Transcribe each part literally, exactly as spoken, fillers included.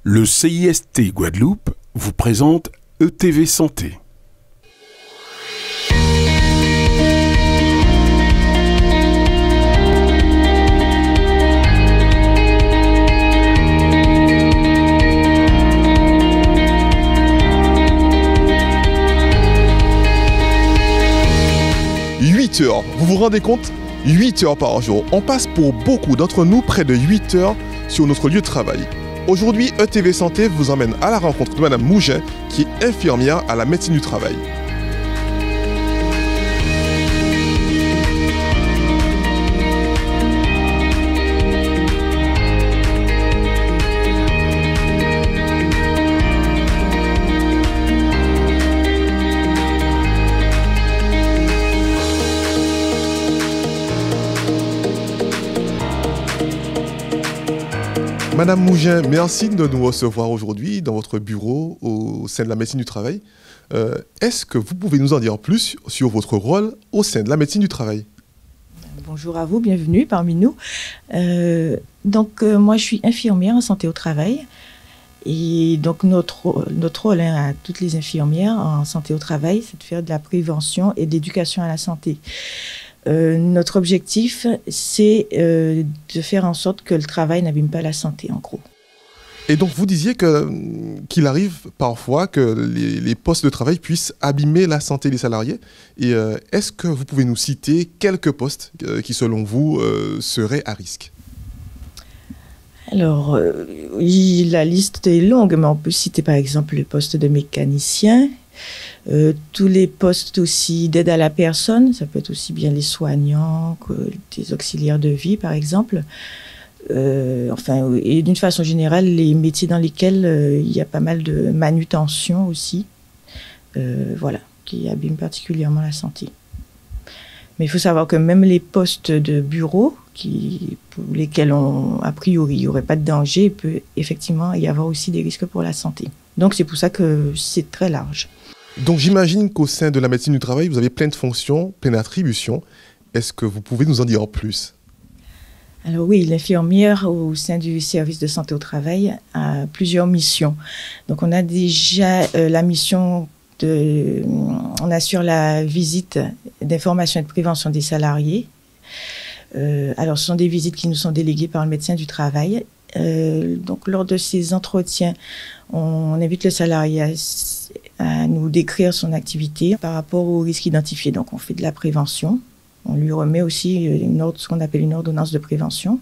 Le C I S T Guadeloupe vous présente E T V Santé. huit heures, vous vous rendez compte? huit heures par jour. On passe pour beaucoup d'entre nous près de huit heures sur notre lieu de travail. Aujourd'hui, E T V Santé vous emmène à la rencontre de Madame Mougin, qui est infirmière à la médecine du travail. Madame Mougin, merci de nous recevoir aujourd'hui dans votre bureau au sein de la médecine du travail. Euh, Est-ce que vous pouvez nous en dire plus sur votre rôle au sein de la médecine du travail? Bonjour à vous, bienvenue parmi nous. Euh, donc, euh, moi, je suis infirmière en santé au travail. Et donc, notre, notre rôle hein, à toutes les infirmières en santé au travail, c'est de faire de la prévention et de l'éducation à la santé. Euh, notre objectif, c'est euh, de faire en sorte que le travail n'abîme pas la santé, en gros. Et donc, vous disiez que, qu'il arrive parfois que les, les postes de travail puissent abîmer la santé des salariés. Et euh, est-ce que vous pouvez nous citer quelques postes euh, qui, selon vous, euh, seraient à risque? Alors, euh, oui, la liste est longue, mais on peut citer par exemple le poste de mécanicien, Euh, tous les postes aussi d'aide à la personne, ça peut être aussi bien les soignants que des auxiliaires de vie, par exemple. Euh, enfin, et d'une façon générale, les métiers dans lesquels euh, il y a pas mal de manutention aussi, euh, voilà, qui abîment particulièrement la santé. Mais il faut savoir que même les postes de bureau, qui, pour lesquels on, a priori il n'y aurait pas de danger, il peut effectivement y avoir aussi des risques pour la santé. Donc c'est pour ça que c'est très large. Donc j'imagine qu'au sein de la médecine du travail, vous avez plein de fonctions, plein d'attributions. Est-ce que vous pouvez nous en dire plus? Alors oui, l'infirmière au sein du service de santé au travail a plusieurs missions. Donc on a déjà euh, la mission de... On assure la visite d'information et de prévention des salariés. Euh, alors ce sont des visites qui nous sont déléguées par le médecin du travail. Euh, donc lors de ces entretiens, on, on invite le salarié à, à nous décrire son activité par rapport aux risques identifiés. Donc on fait de la prévention. On lui remet aussi une ordre, ce qu'on appelle une ordonnance de prévention.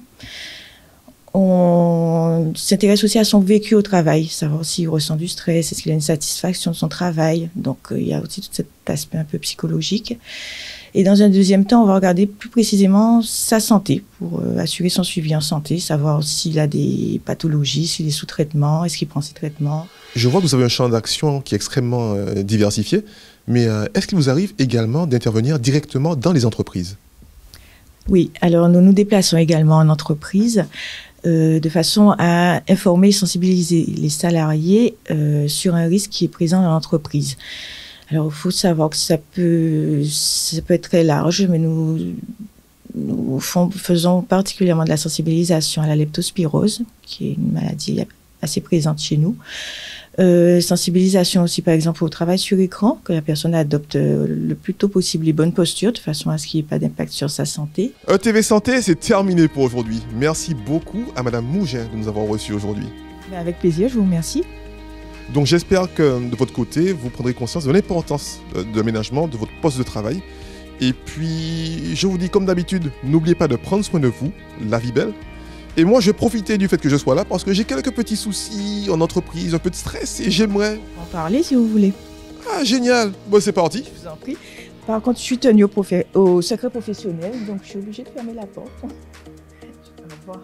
On s'intéresse aussi à son vécu au travail, savoir s'il ressent du stress, est-ce qu'il a une satisfaction de son travail. Donc euh, il y a aussi tout cet aspect un peu psychologique. Et dans un deuxième temps, on va regarder plus précisément sa santé pour euh, assurer son suivi en santé, savoir s'il a des pathologies, s'il est sous traitement, est-ce qu'il prend ses traitements. Je vois que vous avez un champ d'action qui est extrêmement euh, diversifié, mais euh, est-ce qu'il vous arrive également d'intervenir directement dans les entreprises? Oui, alors nous nous déplaçons également en entreprise euh, de façon à informer et sensibiliser les salariés euh, sur un risque qui est présent dans l'entreprise. Alors, il faut savoir que ça peut, ça peut être très large, mais nous, nous font, faisons particulièrement de la sensibilisation à la leptospirose, qui est une maladie assez présente chez nous. Euh, sensibilisation aussi, par exemple, au travail sur écran, que la personne adopte le plus tôt possible les bonnes postures, de façon à ce qu'il n'y ait pas d'impact sur sa santé. E T V Santé, c'est terminé pour aujourd'hui. Merci beaucoup à Madame Mougin de nous avoir reçus aujourd'hui. Avec plaisir, je vous remercie. Donc j'espère que de votre côté, vous prendrez conscience de l'importance de l'aménagement de votre poste de travail. Et puis, je vous dis comme d'habitude, n'oubliez pas de prendre soin de vous, la vie belle. Et moi, je vais profiter du fait que je sois là parce que j'ai quelques petits soucis en entreprise, un peu de stress et j'aimerais... En parler si vous voulez. Ah, génial. Bon, c'est parti. Je vous en prie. Par contre, je suis tenue au, profé... au secret professionnel, donc je suis obligée de fermer la porte. Au revoir.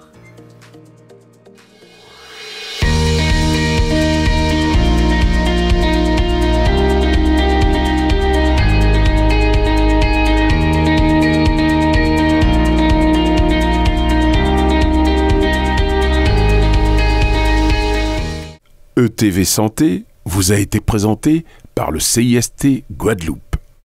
E T V Santé vous a été présenté par le C I S T Guadeloupe.